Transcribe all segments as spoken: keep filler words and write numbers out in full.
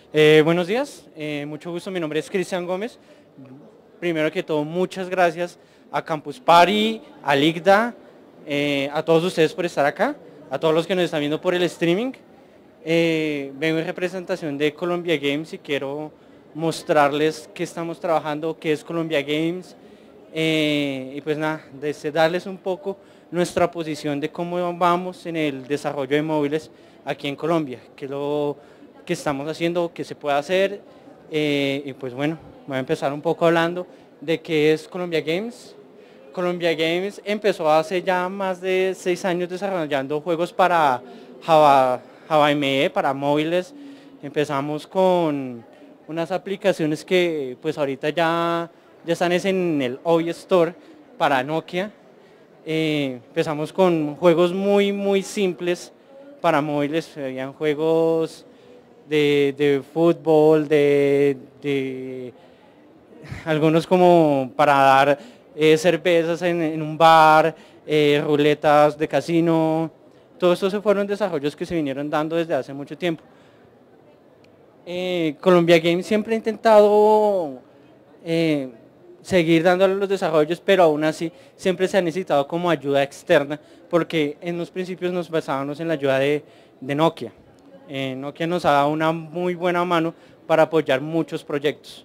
Eh, buenos días, eh, mucho gusto, mi nombre es Cristian Gómez. Primero que todo, muchas gracias a Campus Party, a Ligda, eh, a todos ustedes por estar acá, a todos los que nos están viendo por el streaming. Eh, vengo en representación de Colombia Games y quiero mostrarles qué estamos trabajando, qué es Colombia Games, eh, y pues nada, desde darles un poco nuestra posición de cómo vamos en el desarrollo de móviles aquí en Colombia, qué es lo que estamos haciendo, qué se puede hacer, eh, y pues bueno, voy a empezar un poco hablando de qué es Colombia Games. Colombia Games empezó hace ya más de seis años desarrollando juegos para Java, Java M E, para móviles. Empezamos con unas aplicaciones que pues ahorita ya, ya están en el O I Store para Nokia. Eh, empezamos con juegos muy muy simples para móviles, habían juegos de, de fútbol, de, de algunos como para dar eh, cervezas en, en, un bar, eh, ruletas de casino. Todos estos se fueron desarrollos que se vinieron dando desde hace mucho tiempo. Eh, Colombia Games siempre ha intentado eh, seguir dándole los desarrollos, pero aún así siempre se ha necesitado como ayuda externa, porque en los principios nos basábamos en la ayuda de, de Nokia. Eh, Nokia nos ha dado una muy buena mano para apoyar muchos proyectos.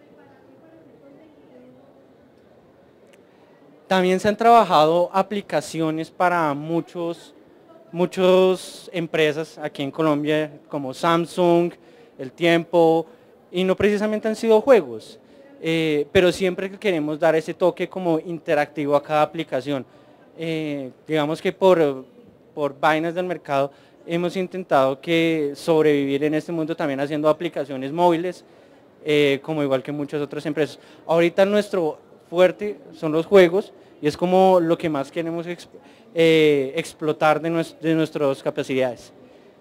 También se han trabajado aplicaciones para muchos, muchas empresas aquí en Colombia, como Samsung, El Tiempo, y no precisamente han sido juegos, eh, pero siempre que queremos dar ese toque como interactivo a cada aplicación. Eh, digamos que por, por vainas del mercado hemos intentado que sobrevivir en este mundo también haciendo aplicaciones móviles, eh, como igual que muchas otras empresas. Ahorita nuestro fuerte son los juegos y es como lo que más queremos exp eh, explotar de, nues de nuestras capacidades.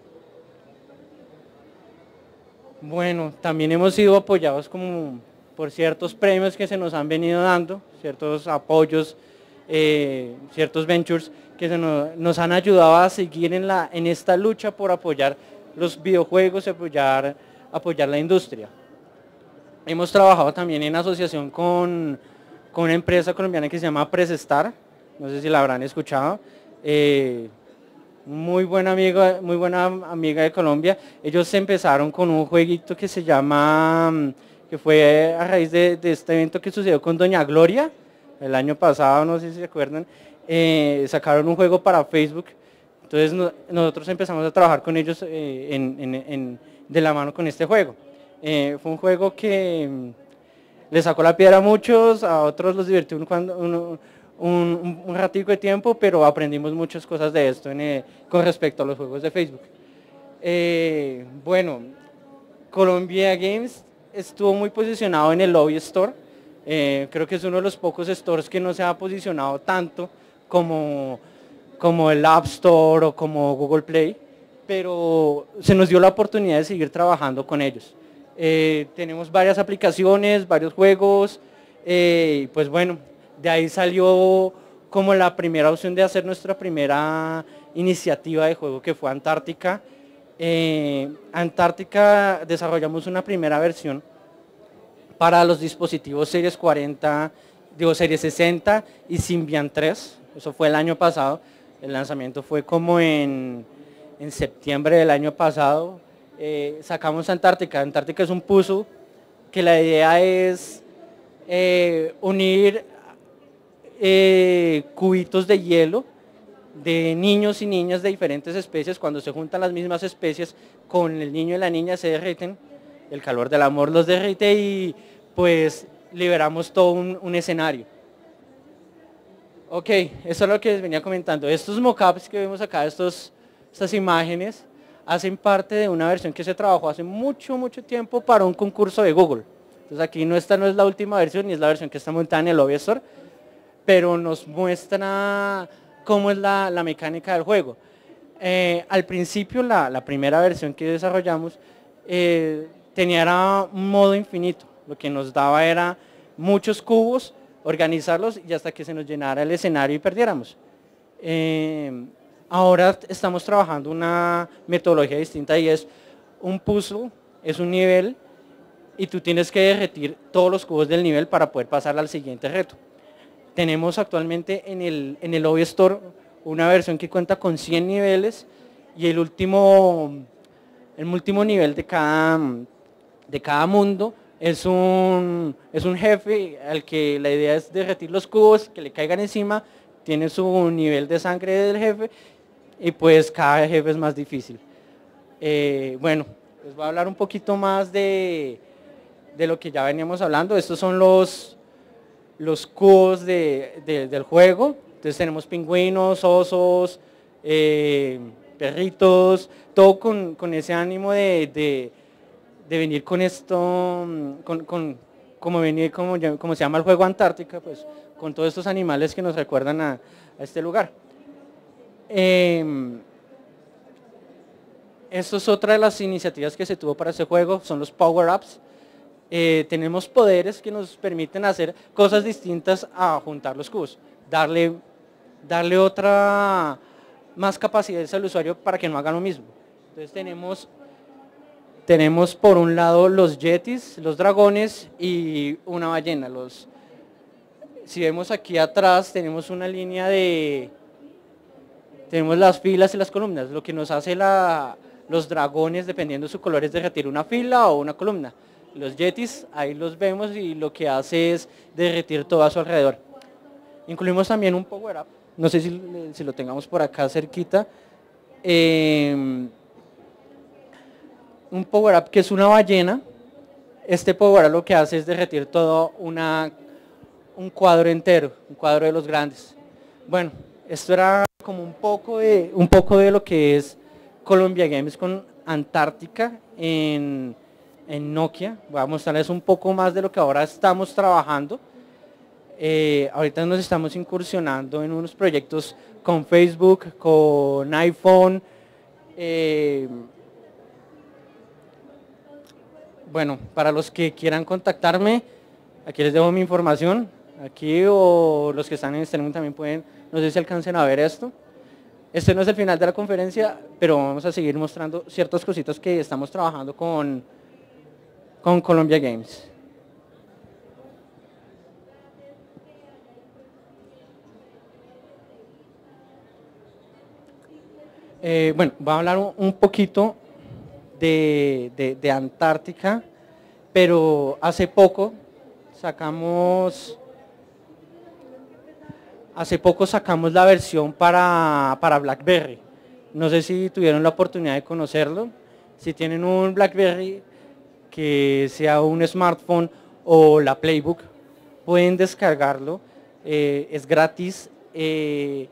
Bueno, también hemos sido apoyados como por ciertos premios que se nos han venido dando, ciertos apoyos, eh, ciertos ventures que se nos, nos han ayudado a seguir en, la, en esta lucha por apoyar los videojuegos, apoyar, apoyar la industria. Hemos trabajado también en asociación con, con una empresa colombiana que se llama Presestar, no sé si la habrán escuchado, eh, muy buena amiga, muy buena amiga de Colombia. Ellos empezaron con un jueguito que se llama, que fue a raíz de, de este evento que sucedió con Doña Gloria, el año pasado, no sé si se acuerdan, eh, sacaron un juego para Facebook, entonces no, nosotros empezamos a trabajar con ellos eh, en, en, en, de la mano con este juego. Eh, fue un juego que mm, le sacó la piedra a muchos, a otros los divirtió un, cuando, un, un, un ratico de tiempo, pero aprendimos muchas cosas de esto en, eh, con respecto a los juegos de Facebook. Eh, bueno, Colombia Games estuvo muy posicionado en el O I Store, eh, creo que es uno de los pocos stores que no se ha posicionado tanto como, como el App Store o como Google Play, pero se nos dio la oportunidad de seguir trabajando con ellos. Eh, tenemos varias aplicaciones, varios juegos, eh, y pues bueno, de ahí salió como la primera opción de hacer nuestra primera iniciativa de juego, que fue Antártica. Eh, Antártica desarrollamos una primera versión para los dispositivos Series cuarenta, digo Series sesenta y Symbian tres, eso fue el año pasado, el lanzamiento fue como en, en septiembre del año pasado. Eh, sacamos Antártica. Antártica es un puzzle que la idea es eh, unir eh, cubitos de hielo de niños y niñas de diferentes especies. Cuando se juntan las mismas especies con el niño y la niña se derriten, el calor del amor los derrite y pues liberamos todo un, un escenario. Ok, eso es lo que les venía comentando. Estos mockups que vemos acá, estos, estas imágenes, hacen parte de una versión que se trabajó hace mucho, mucho tiempo para un concurso de Google. Entonces aquí no, esta no es la última versión, ni es la versión que está montada en el O I Store, pero nos muestra cómo es la, la mecánica del juego. Eh, al principio, la, la primera versión que desarrollamos eh, tenía era un modo infinito, lo que nos daba era muchos cubos, organizarlos y hasta que se nos llenara el escenario y perdiéramos. Eh, ahora estamos trabajando una metodología distinta y es un puzzle es un nivel y tú tienes que derretir todos los cubos del nivel para poder pasar al siguiente reto. Tenemos actualmente en el, en el Lobby Store una versión que cuenta con cien niveles y el último, el último nivel de cada, de cada mundo es un, es un jefe al que la idea es derretir los cubos, que le caigan encima, tiene su nivel de sangre del jefe y pues cada jefe es más difícil. Eh, bueno, les voy a hablar un poquito más de, de lo que ya veníamos hablando. Estos son los, los cubos de, de, del juego. Entonces tenemos pingüinos, osos, eh, perritos, todo con, con ese ánimo de, de, de venir con esto, con, con, como, venir, como, como se llama el juego Antártica, pues con todos estos animales que nos recuerdan a, a este lugar. Eh, esto es otra de las iniciativas que se tuvo para este juego, son los power-ups. Eh, tenemos poderes que nos permiten hacer cosas distintas a juntar los cubos, darle, darle otra más capacidades al usuario para que no haga lo mismo. Entonces tenemos, tenemos por un lado los yetis, los dragones y una ballena. Los, si vemos aquí atrás tenemos una línea de, tenemos las filas y las columnas, lo que nos hace la, los dragones dependiendo de su color es derretir una fila o una columna. Los yetis, ahí los vemos y lo que hace es derretir todo a su alrededor. Incluimos también un power up, no sé si, si lo tengamos por acá cerquita. Eh, un power up que es una ballena. Este power up lo que hace es derretir todo una, un cuadro entero, un cuadro de los grandes. Bueno, esto era como un poco de, un poco de lo que es Colombia Games con Antártica en... en Nokia. Voy a mostrarles un poco más de lo que ahora estamos trabajando. Eh, ahorita nos estamos incursionando en unos proyectos con Facebook, con iPhone. Eh, bueno, para los que quieran contactarme, aquí les dejo mi información. Aquí o los que están en streaming también pueden, no sé si alcancen a ver esto. Este no es el final de la conferencia, pero vamos a seguir mostrando ciertas cositas que estamos trabajando con con Colombia Games. Eh, bueno, voy a hablar un, un poquito de, de, de Antártica, pero hace poco sacamos, hace poco sacamos la versión para, para BlackBerry. No sé si tuvieron la oportunidad de conocerlo. Si tienen un BlackBerry, que sea un smartphone o la Playbook, pueden descargarlo, eh, es gratis. Eh,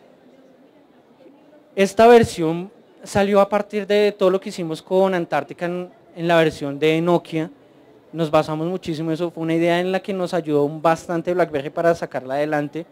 esta versión salió a partir de todo lo que hicimos con Antártica en, en la versión de Nokia. Nos basamos muchísimo en eso, fue una idea en la que nos ayudó bastante BlackBerry para sacarla adelante.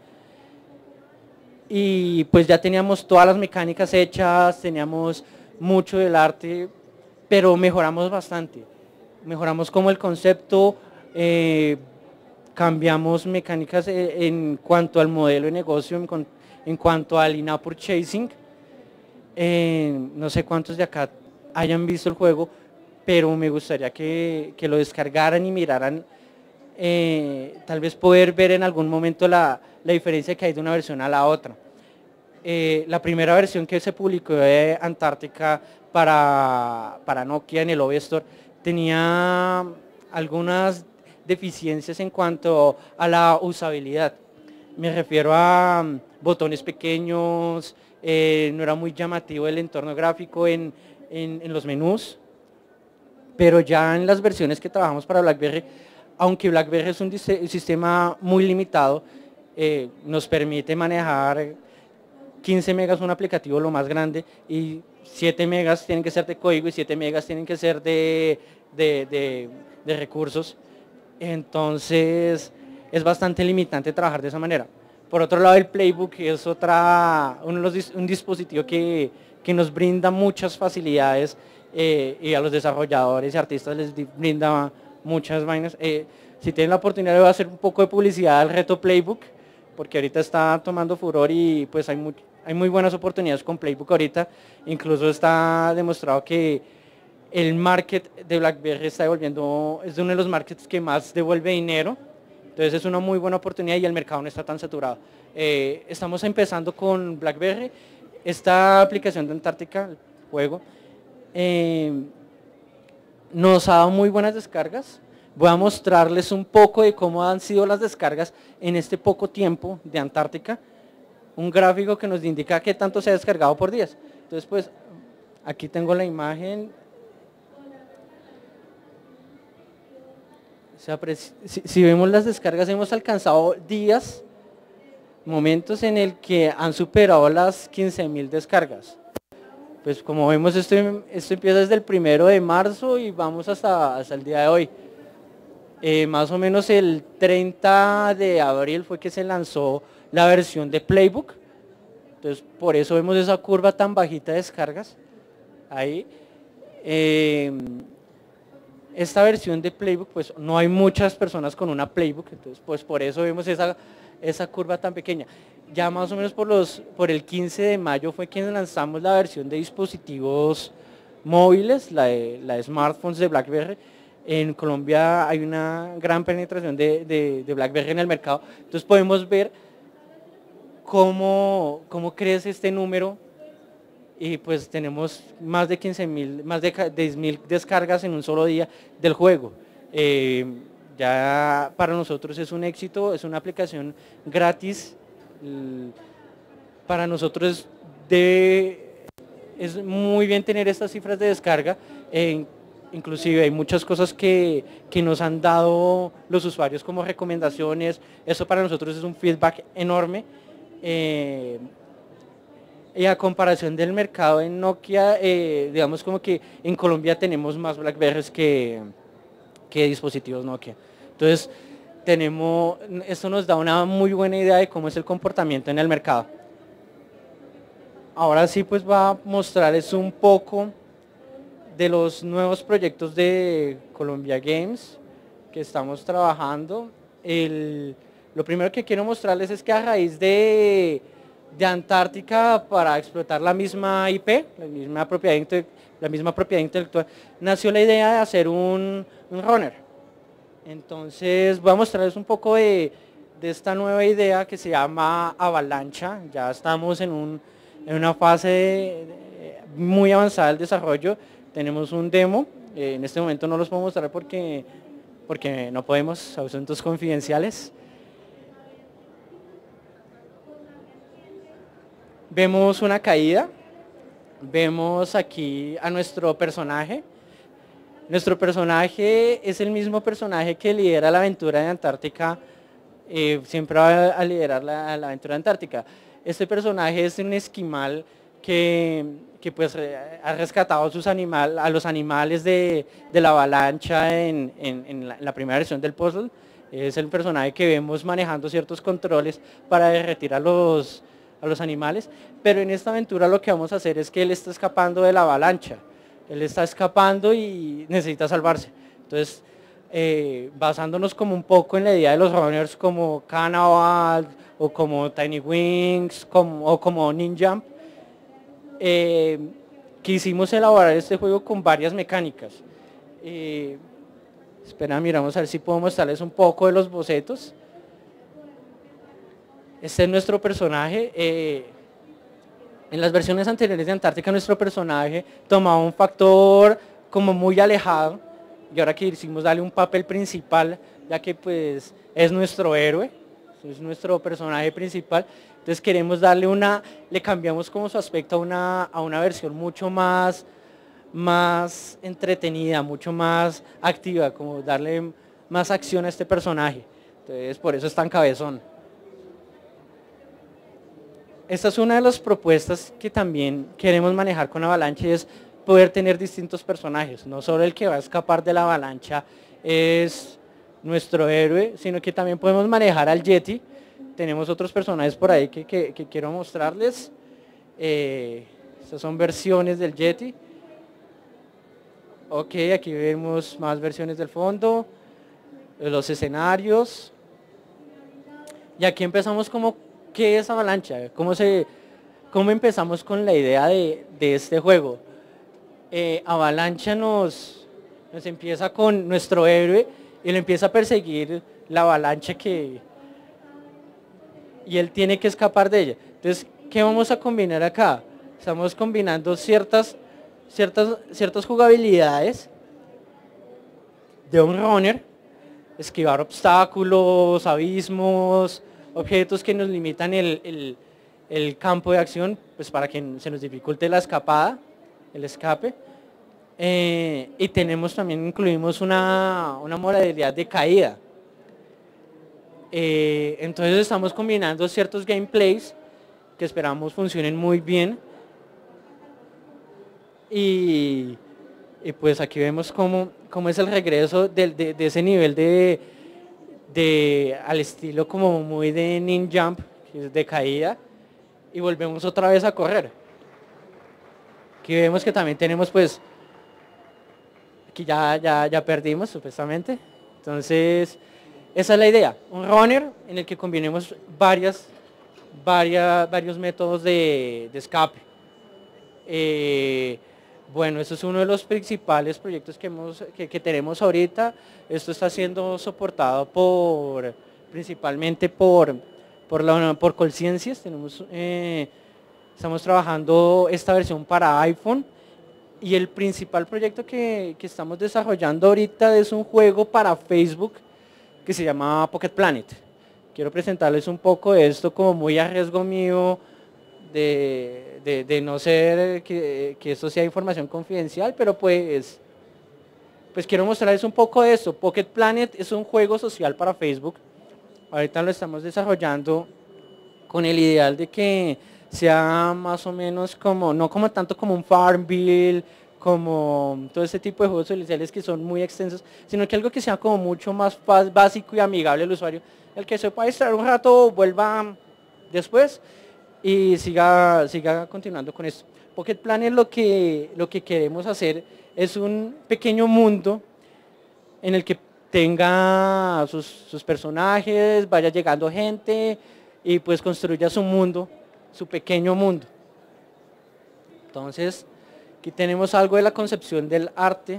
Y pues ya teníamos todas las mecánicas hechas, teníamos mucho del arte, pero mejoramos bastante. Mejoramos como el concepto, eh, cambiamos mecánicas en cuanto al modelo de negocio, en, en cuanto al in-app purchasing. Eh, no sé cuántos de acá hayan visto el juego, pero me gustaría que, que lo descargaran y miraran, eh, tal vez poder ver en algún momento la, la diferencia que hay de una versión a la otra. Eh, la primera versión que se publicó de Antártica para, para Nokia en el Lobby Store tenía algunas deficiencias en cuanto a la usabilidad. Me refiero a um, botones pequeños, eh, no era muy llamativo el entorno gráfico en, en, en los menús, pero ya en las versiones que trabajamos para BlackBerry, aunque BlackBerry es un sistema muy limitado, eh, nos permite manejar quince megas un aplicativo lo más grande y siete megas tienen que ser de código y siete megas tienen que ser de, de, de, de recursos. Entonces es bastante limitante trabajar de esa manera. Por otro lado, el Playbook es otra, un, un dispositivo que, que nos brinda muchas facilidades, eh, y a los desarrolladores y artistas les brinda muchas vainas. Eh, si tienen la oportunidad de hacer un poco de publicidad al reto Playbook, porque ahorita está tomando furor y pues hay, muy, hay muy buenas oportunidades con Playbook ahorita. Incluso está demostrado que el market de BlackBerry está devolviendo, es uno de los markets que más devuelve dinero, entonces es una muy buena oportunidad y el mercado no está tan saturado. Eh, estamos empezando con BlackBerry, esta aplicación de Antártica, el juego, eh, nos ha dado muy buenas descargas. Voy a mostrarles un poco de cómo han sido las descargas en este poco tiempo de Antártica, un gráfico que nos indica qué tanto se ha descargado por días. Entonces, pues, aquí tengo la imagen. Si, si vemos las descargas, hemos alcanzado días, momentos en el que han superado las quince mil descargas. Pues como vemos, esto, esto empieza desde el primero de marzo y vamos hasta, hasta el día de hoy. Eh, más o menos el treinta de abril fue que se lanzó la versión de Playbook. Entonces, por eso vemos esa curva tan bajita de descargas. Ahí. Eh, esta versión de Playbook, pues no hay muchas personas con una Playbook, entonces pues por eso vemos esa, esa curva tan pequeña. Ya más o menos por, los, por el quince de mayo fue que lanzamos la versión de dispositivos móviles, la de, la de smartphones de BlackBerry. En Colombia hay una gran penetración de, de, de BlackBerry en el mercado, entonces podemos ver cómo, cómo crece este número. Y pues tenemos más de quince mil, más de diez mil descargas en un solo día del juego. Eh, ya para nosotros es un éxito, es una aplicación gratis. Para nosotros de, es muy bien tener estas cifras de descarga. Eh, inclusive hay muchas cosas que, que nos han dado los usuarios como recomendaciones. Eso para nosotros es un feedback enorme. Eh, Y a comparación del mercado en Nokia, eh, digamos como que en Colombia tenemos más BlackBerrys que, que dispositivos Nokia. Entonces, tenemos, esto nos da una muy buena idea de cómo es el comportamiento en el mercado. Ahora sí, pues va a mostrarles un poco de los nuevos proyectos de Colombia Games que estamos trabajando. El, lo primero que quiero mostrarles es que a raíz de de Antártica, para explotar la misma I P, la misma propiedad, la misma propiedad intelectual, nació la idea de hacer un, un runner. Entonces voy a mostrarles un poco de, de esta nueva idea que se llama Avalancha. Ya estamos en, un, en una fase de, de, muy avanzada del desarrollo. Tenemos un demo, eh, en este momento no los puedo mostrar porque, porque no podemos, asuntos confidenciales. Vemos una caída, vemos aquí a nuestro personaje. Nuestro personaje es el mismo personaje que lidera la aventura de Antártica, eh, siempre va a liderar la, la aventura de Antártica. Este personaje es un esquimal que, que pues ha rescatado sus animal, a los animales de, de la avalancha en, en, en, la, en la primera versión del puzzle. Es el personaje que vemos manejando ciertos controles para derretir a los... a los animales, pero en esta aventura lo que vamos a hacer es que él está escapando de la avalancha, él está escapando y necesita salvarse. Entonces, eh, basándonos como un poco en la idea de los runners como Cannibal o como Tiny Wings como, o como Ninja, eh, quisimos elaborar este juego con varias mecánicas. Eh, espera, miramos a ver si puedo mostrarles un poco de los bocetos. Este es nuestro personaje. Eh, en las versiones anteriores de Antártica nuestro personaje tomaba un factor como muy alejado y ahora quisimos darle un papel principal, ya que pues es nuestro héroe, es nuestro personaje principal. Entonces queremos darle una, le cambiamos como su aspecto a una, a una versión mucho más, más entretenida, mucho más activa, como darle más acción a este personaje. Entonces por eso es tan cabezón. Esta es una de las propuestas que también queremos manejar con Avalancha, y es poder tener distintos personajes. No solo el que va a escapar de la avalancha es nuestro héroe, sino que también podemos manejar al Yeti. Tenemos otros personajes por ahí que, que, que quiero mostrarles. Eh, estas son versiones del Yeti. Ok, aquí vemos más versiones del fondo, los escenarios. Y aquí empezamos como ¿qué es Avalancha? ¿Cómo, se, cómo empezamos con la idea de, de este juego? eh, Avalancha nos, nos empieza con nuestro héroe y lo empieza a perseguir la avalancha que... y él tiene que escapar de ella. Entonces, ¿qué vamos a combinar acá? Estamos combinando ciertas, ciertas, ciertas jugabilidades de un runner, esquivar obstáculos, abismos, objetos que nos limitan el, el, el campo de acción, pues para que se nos dificulte la escapada, el escape. Eh, y tenemos también, incluimos una, una modalidad de caída. Eh, entonces estamos combinando ciertos gameplays que esperamos funcionen muy bien. Y, y pues aquí vemos cómo, cómo es el regreso de, de, de ese nivel de, de al estilo como muy de ninja jump, de caída, y volvemos otra vez a correr. Aquí vemos que también tenemos pues, aquí ya, ya, ya perdimos supuestamente, entonces esa es la idea, un runner en el que combinemos varias, varias, varios métodos de, de escape. Eh, bueno, eso es uno de los principales proyectos que, hemos, que, que tenemos ahorita. Esto está siendo soportado por, principalmente por, por, la, por Colciencias. Tenemos, eh, estamos trabajando esta versión para iPhone y el principal proyecto que, que estamos desarrollando ahorita es un juego para Facebook que se llama Pocket Planet. Quiero presentarles un poco de esto como muy a riesgo mío, de, de, de no ser que, que esto sea información confidencial, pero pues, pues quiero mostrarles un poco de esto. Pocket Planet es un juego social para Facebook. Ahorita lo estamos desarrollando con el ideal de que sea más o menos como, no como tanto como un Farmville, como todo este tipo de juegos sociales que son muy extensos, sino que algo que sea como mucho más básico y amigable al usuario, el que se pueda distraer un rato, vuelva después y siga, siga continuando con esto. Pocket Planet lo que, lo que queremos hacer es un pequeño mundo en el que tenga sus, sus personajes, vaya llegando gente y pues construya su mundo, su pequeño mundo. Entonces, aquí tenemos algo de la concepción del arte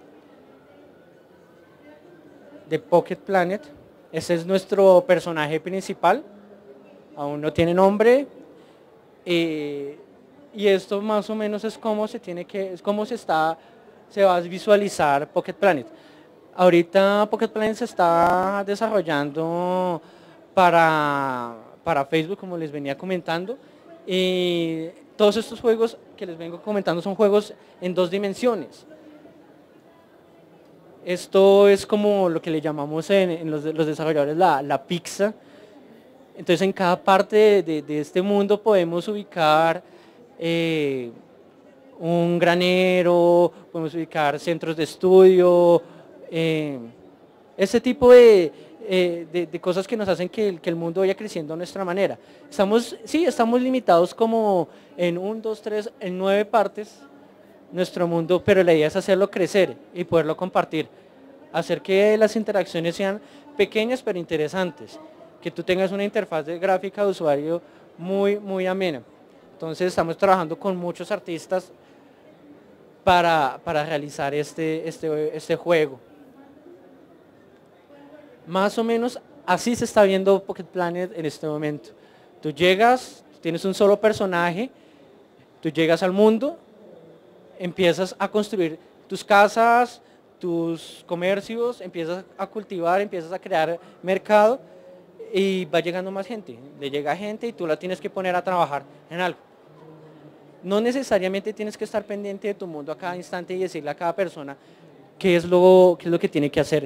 de Pocket Planet. Ese es nuestro personaje principal, aún no tiene nombre. Eh, y esto más o menos es como se tiene que, es como se está, se va a visualizar Pocket Planet. Ahorita Pocket Planet se está desarrollando para, para Facebook, como les venía comentando, y todos estos juegos que les vengo comentando son juegos en dos dimensiones. Esto es como lo que le llamamos en, en los, los desarrolladores la, la pizza. Entonces en cada parte de, de, de este mundo podemos ubicar eh, un granero, podemos ubicar centros de estudio, eh, este tipo de, eh, de, de cosas que nos hacen que el, que el mundo vaya creciendo a nuestra manera. Estamos, sí, estamos limitados como en un, dos, tres, en nueve partes nuestro mundo, pero la idea es hacerlo crecer y poderlo compartir, hacer que las interacciones sean pequeñas pero interesantes, que tú tengas una interfaz de gráfica de usuario muy, muy amena. Entonces estamos trabajando con muchos artistas para, para realizar este, este, este juego. Más o menos así se está viendo Pocket Planet en este momento. Tú llegas, tienes un solo personaje, tú llegas al mundo, empiezas a construir tus casas, tus comercios, empiezas a cultivar, empiezas a crear mercado y va llegando más gente. Le llega gente y tú la tienes que poner a trabajar en algo. No necesariamente tienes que estar pendiente de tu mundo a cada instante y decirle a cada persona qué es lo, qué es lo que tiene que hacer.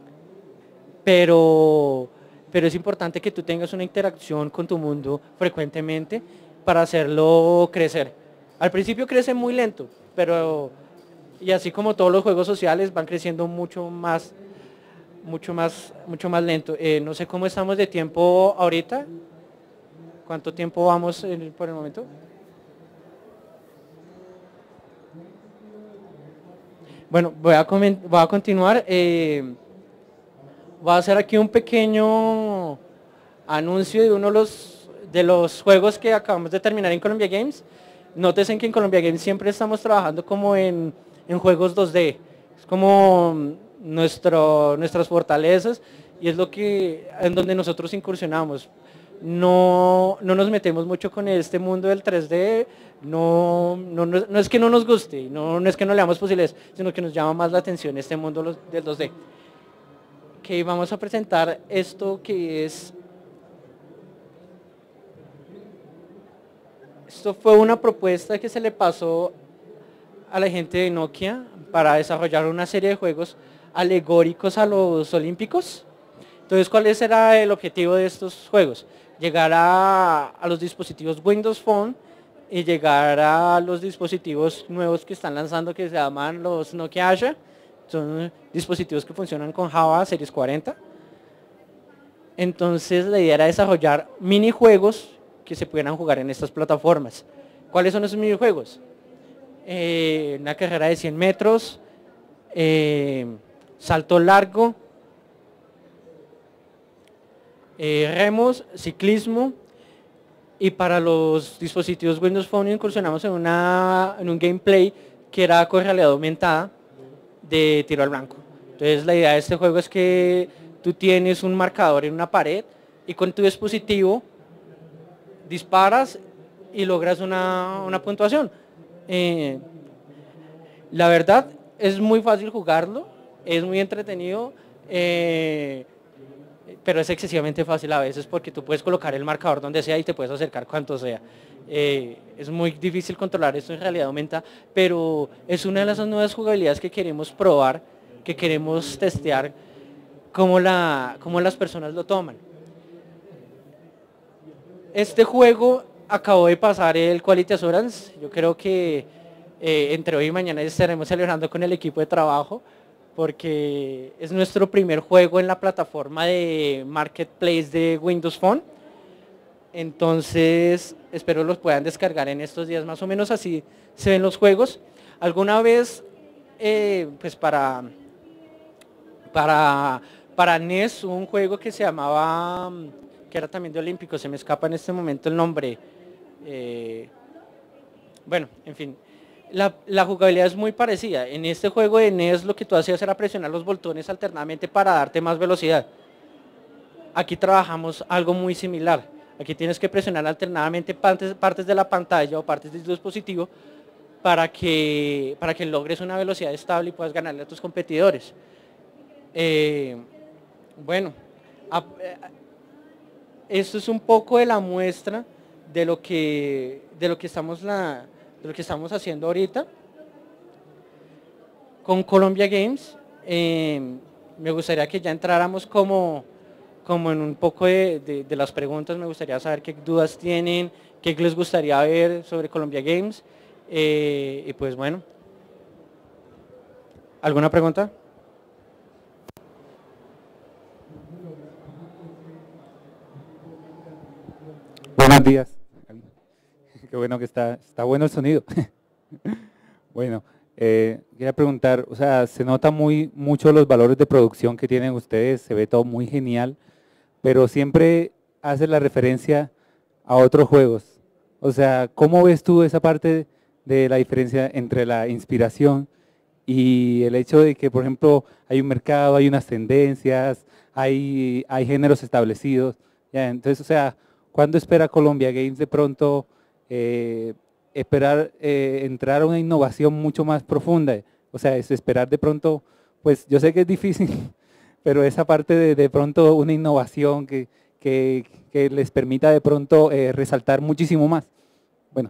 Pero, pero es importante que tú tengas una interacción con tu mundo frecuentemente para hacerlo crecer. Al principio crece muy lento, pero y así como todos los juegos sociales van creciendo mucho más, mucho más, mucho más lento. Eh, no sé cómo estamos de tiempo ahorita. ¿Cuánto tiempo vamos en, por el momento? Bueno, voy a, voy a continuar. Eh, voy a hacer aquí un pequeño anuncio de uno de los, de los juegos que acabamos de terminar en Colombia Games. Nótese que en Colombia Games siempre estamos trabajando como en, en juegos dos D, es como nuestro, nuestras fortalezas y es lo que, en donde nosotros incursionamos. No, no nos metemos mucho con este mundo del tres D, no, no, no, no es que no nos guste, no, no es que no le damos posibilidades, sino que nos llama más la atención este mundo del dos D. Que vamos a presentar esto que es, esto fue una propuesta que se le pasó a la gente de Nokia para desarrollar una serie de juegos alegóricos a los olímpicos. Entonces, ¿cuál era el objetivo de estos juegos? Llegar a, a los dispositivos Windows Phone y llegar a los dispositivos nuevos que están lanzando que se llaman los Nokia Asha. Son dispositivos que funcionan con Java Series cuarenta. Entonces la idea era desarrollar minijuegos que se pudieran jugar en estas plataformas. ¿Cuáles son esos minijuegos? Eh, una carrera de cien metros, eh, salto largo, eh, remos, ciclismo, y para los dispositivos Windows Phone incursionamos en, una, en un gameplay que era con realidad aumentada de tiro al blanco. Entonces la idea de este juego es que tú tienes un marcador en una pared y con tu dispositivo disparas y logras una, una puntuación. Eh, la verdad es muy fácil jugarlo, es muy entretenido, eh, pero es excesivamente fácil a veces porque tú puedes colocar el marcador donde sea y te puedes acercar cuanto sea. Eh, es muy difícil controlar esto en realidad aumenta, pero es una de las nuevas jugabilidades que queremos probar, que queremos testear cómo, la, cómo las personas lo toman. Este juego acabó de pasar el Quality Assurance, yo creo que eh, entre hoy y mañana estaremos celebrando con el equipo de trabajo porque es nuestro primer juego en la plataforma de Marketplace de Windows Phone. Entonces, espero los puedan descargar en estos días, más o menos así se ven los juegos. Alguna vez, eh, pues para, para, para N E S, un juego que se llamaba, que era también de Olímpicos, se me escapa en este momento el nombre. Eh, bueno, en fin, la, la jugabilidad es muy parecida. En este juego de N E S lo que tú hacías era presionar los botones alternadamente para darte más velocidad. Aquí trabajamos algo muy similar. Aquí tienes que presionar alternadamente partes, partes de la pantalla o partes del dispositivo para que, para que logres una velocidad estable y puedas ganarle a tus competidores. Eh, bueno, a, esto es un poco de la muestra de lo que, de lo que, estamos, la, de lo que estamos haciendo ahorita con Colombia Games. Eh, me gustaría que ya entráramos como... como en un poco de, de, de las preguntas. Me gustaría saber qué dudas tienen, qué les gustaría ver sobre Colombia Games. Eh, y pues bueno, ¿alguna pregunta? Buenos días. Qué bueno que está, está bueno el sonido. Bueno, eh, quería preguntar, o sea, se nota muy mucho los valores de producción que tienen ustedes, se ve todo muy genial, pero siempre hace la referencia a otros juegos. O sea, ¿cómo ves tú esa parte de la diferencia entre la inspiración y el hecho de que, por ejemplo, hay un mercado, hay unas tendencias, hay, hay géneros establecidos? ¿Ya? Entonces, o sea, ¿cuándo espera Colombia Games de pronto eh, esperar eh, entrar a una innovación mucho más profunda? O sea, es esperar de pronto, pues yo sé que es difícil, pero esa parte de, de pronto una innovación que, que, que les permita de pronto eh, resaltar muchísimo más. Bueno.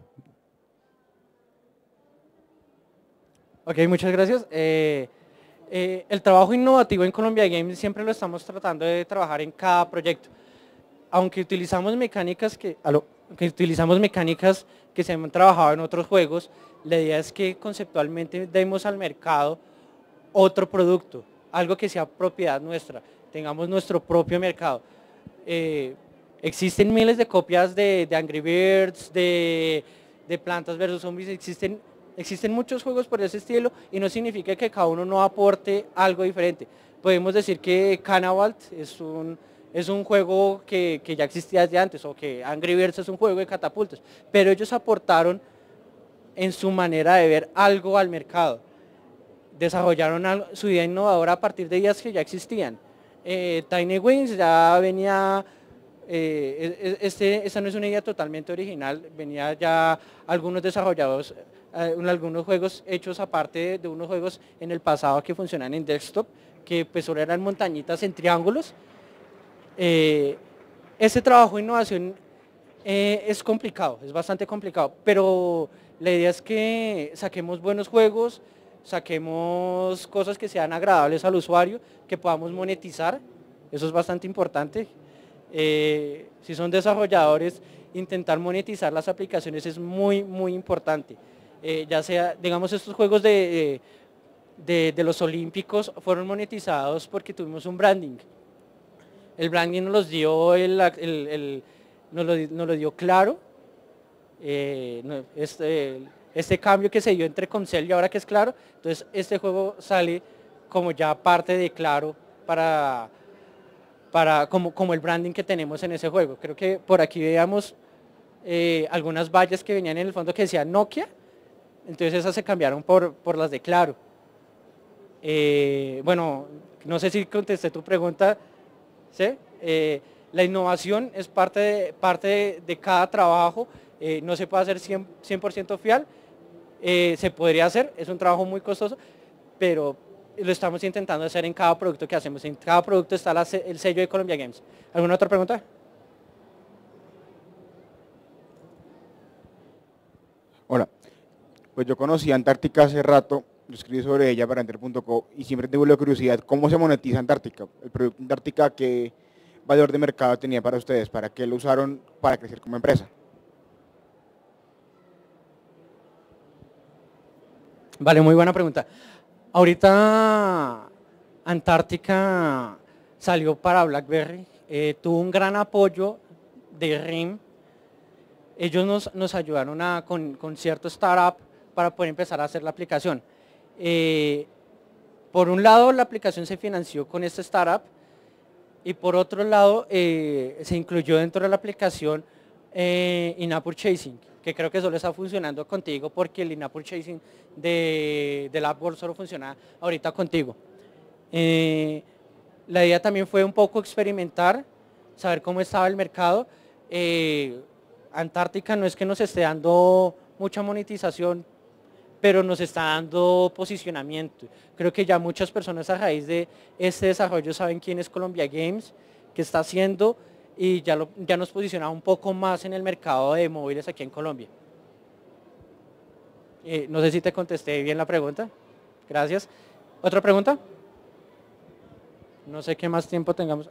Ok, muchas gracias. Eh, eh, el trabajo innovativo en Colombia Games siempre lo estamos tratando de trabajar en cada proyecto. Aunque utilizamos mecánicas que, aló, que utilizamos mecánicas que se han trabajado en otros juegos, la idea es que conceptualmente demos al mercado otro producto, algo que sea propiedad nuestra, tengamos nuestro propio mercado. Eh, existen miles de copias de, de Angry Birds, de, de Plantas versus Zombies, existen, existen muchos juegos por ese estilo y no significa que cada uno no aporte algo diferente. Podemos decir que Cannavalt es un, es un juego que, que ya existía desde antes, o que Angry Birds es un juego de catapultas, pero ellos aportaron en su manera de ver algo al mercado. Desarrollaron algo, su idea innovadora a partir de ideas que ya existían. Eh, Tiny Wings ya venía, eh, este, esta no es una idea totalmente original, venía ya algunos desarrollados, eh, algunos juegos hechos aparte de, de unos juegos en el pasado que funcionan en desktop, que pues solo eran montañitas en triángulos. Eh, este trabajo de innovación eh, es complicado, es bastante complicado, pero la idea es que saquemos buenos juegos, saquemos cosas que sean agradables al usuario, que podamos monetizar, eso es bastante importante. Eh, si son desarrolladores, intentar monetizar las aplicaciones es muy, muy importante. Eh, ya sea, digamos, estos juegos de, de, de los olímpicos fueron monetizados porque tuvimos un branding. El branding nos los dio, el, el, el, nos lo, nos lo dio Claro, eh, este, este cambio que se dio entre Comcel y ahora que es Claro, entonces este juego sale como ya parte de Claro para, para como, como el branding que tenemos en ese juego. Creo que por aquí veíamos eh, algunas vallas que venían en el fondo que decían Nokia, entonces esas se cambiaron por, por las de Claro. Eh, bueno, no sé si contesté tu pregunta, ¿sí? Eh, la innovación es parte de, parte de, de cada trabajo, eh, no se puede hacer cien por ciento fiel, eh, se podría hacer, es un trabajo muy costoso, pero lo estamos intentando hacer en cada producto que hacemos, en cada producto está la, el sello de Colombia Games. ¿Alguna otra pregunta? Hola, pues yo conocí Antártica hace rato, yo escribí sobre ella para enter punto co y siempre tengo la curiosidad, ¿cómo se monetiza Antártica? El producto Antártica, ¿qué valor de mercado tenía para ustedes? ¿Para qué lo usaron para crecer como empresa? Vale, muy buena pregunta. Ahorita Antártica salió para BlackBerry, eh, tuvo un gran apoyo de R I M. Ellos nos, nos ayudaron a, con, con cierto startup para poder empezar a hacer la aplicación. Eh, por un lado, la aplicación se financió con este startup y por otro lado, eh, se incluyó dentro de la aplicación eh, in-app purchasing, que creo que solo está funcionando contigo porque el in-app purchasing de, del App World solo funciona ahorita contigo. Eh, la idea también fue un poco experimentar, saber cómo estaba el mercado. Eh, Antártica no es que nos esté dando mucha monetización, pero nos está dando posicionamiento. Creo que ya muchas personas a raíz de este desarrollo saben quién es Colombia Games, qué está haciendo y ya, lo, ya nos posiciona un poco más en el mercado de móviles aquí en Colombia. Eh, no sé si te contesté bien la pregunta. Gracias. ¿Otra pregunta? No sé qué más tiempo tengamos.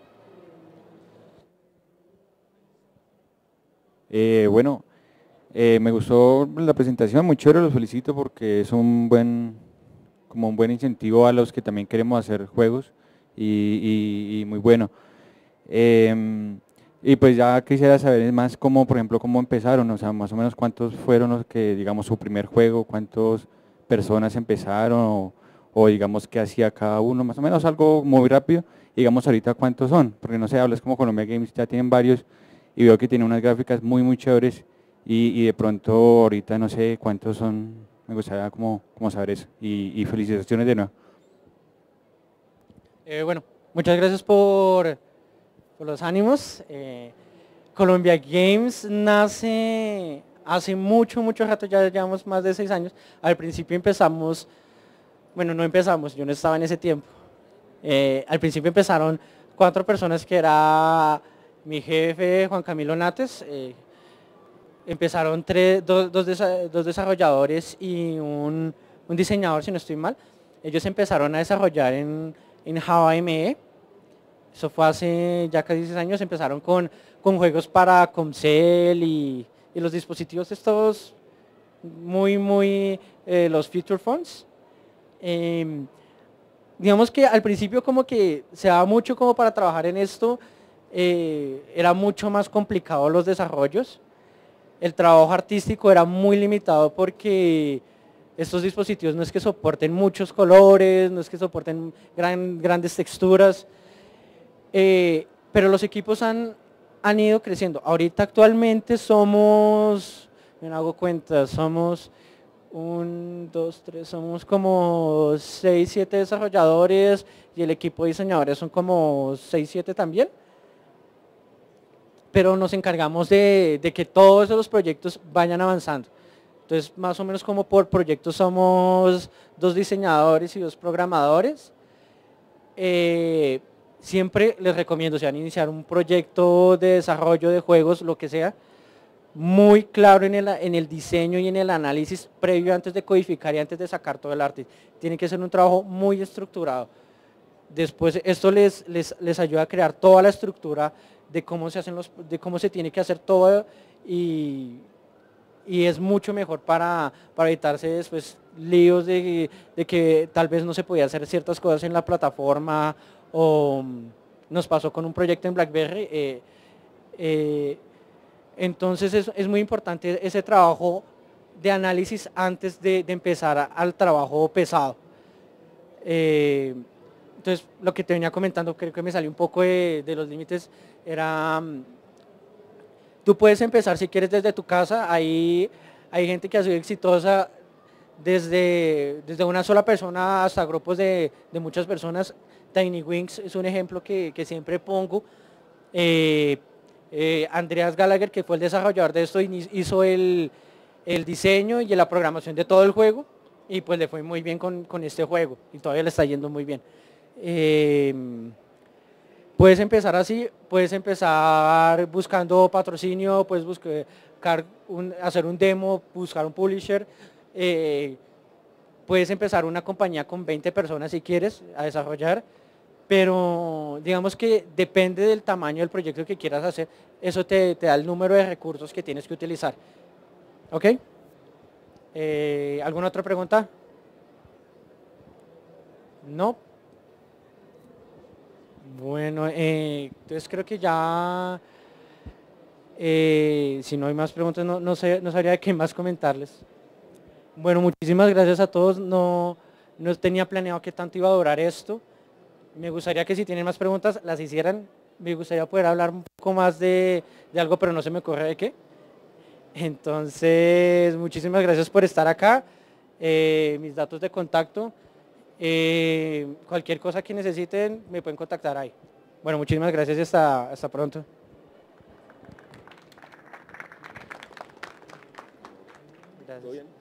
Eh, bueno, eh, me gustó la presentación, muy chévere, lo felicito porque es un buen, como un buen incentivo a los que también queremos hacer juegos y, y, y muy bueno. Eh, y pues ya quisiera saber más cómo, por ejemplo, cómo empezaron, o sea, más o menos cuántos fueron los que, digamos, su primer juego, cuántas personas empezaron o, o digamos qué hacía cada uno, más o menos algo muy rápido, digamos ahorita cuántos son, porque no sé, hablas como Colombia Games, ya tienen varios y veo que tiene unas gráficas muy muy chéveres y, y de pronto ahorita no sé cuántos son, me gustaría como, como saber eso y, y felicitaciones de nuevo. Eh, bueno, muchas gracias por, por los ánimos. Eh, Colombia Games nace hace mucho, mucho rato, ya llevamos más de seis años. Al principio empezamos, bueno, no empezamos, yo no estaba en ese tiempo. Eh, al principio empezaron cuatro personas que era mi jefe, Juan Camilo Nates, eh, empezaron tres, dos, dos, desa, dos desarrolladores y un, un diseñador, si no estoy mal. Ellos empezaron a desarrollar en, en Java M E, eso fue hace ya casi seis años, empezaron con, con juegos para Comcel y, y los dispositivos estos muy, muy, eh, los feature phones. Eh, digamos que al principio como que se daba mucho como para trabajar en esto, eh, era mucho más complicado los desarrollos, el trabajo artístico era muy limitado porque estos dispositivos no es que soporten muchos colores, no es que soporten gran, grandes texturas, eh, pero los equipos han, han ido creciendo. Ahorita actualmente somos, me hago cuenta, somos un, dos, tres, somos como seis, siete desarrolladores y el equipo de diseñadores son como seis, siete también. Pero nos encargamos de, de que todos los proyectos vayan avanzando. Entonces, más o menos como por proyectos somos dos diseñadores y dos programadores. Eh, siempre les recomiendo, si van a iniciar un proyecto de desarrollo de juegos, lo que sea, muy claro en el, en el diseño y en el análisis previo antes de codificar y antes de sacar todo el arte. Tiene que ser un trabajo muy estructurado. Después esto les, les, les ayuda a crear toda la estructura de cómo se hacen los, de cómo se tiene que hacer todo y, y es mucho mejor para, para evitarse después líos de, de que tal vez no se podía hacer ciertas cosas en la plataforma o nos pasó con un proyecto en BlackBerry. Eh, eh, entonces es, es muy importante ese trabajo de análisis antes de, de empezar a, al trabajo pesado. Eh, entonces lo que te venía comentando, creo que me salió un poco de, de los límites, era, tú puedes empezar si quieres desde tu casa, ahí hay gente que ha sido exitosa desde, desde una sola persona hasta grupos de, de muchas personas. Tiny Wings es un ejemplo que, que siempre pongo. Eh, eh, Andreas Gallagher, que fue el desarrollador de esto, hizo el, el diseño y la programación de todo el juego y pues le fue muy bien con, con este juego y todavía le está yendo muy bien. Eh, puedes empezar así, puedes empezar buscando patrocinio, puedes buscar un, hacer un demo, buscar un publisher, eh, puedes empezar una compañía con veinte personas si quieres a desarrollar, pero digamos que depende del tamaño del proyecto que quieras hacer, eso te, te da el número de recursos que tienes que utilizar. ¿Ok? Eh, ¿Alguna otra pregunta? ¿No? Bueno, eh, entonces creo que ya, eh, si no hay más preguntas, no, no, sé, no sabría de qué más comentarles. Bueno, muchísimas gracias a todos. No, no tenía planeado qué tanto iba a durar esto. Me gustaría que si tienen más preguntas las hicieran. Me gustaría poder hablar un poco más de, de algo, pero no se me ocurre de qué. Entonces, muchísimas gracias por estar acá. Eh, mis datos de contacto. Eh, cualquier cosa que necesiten me pueden contactar ahí. Bueno, muchísimas gracias y hasta, hasta pronto. Gracias.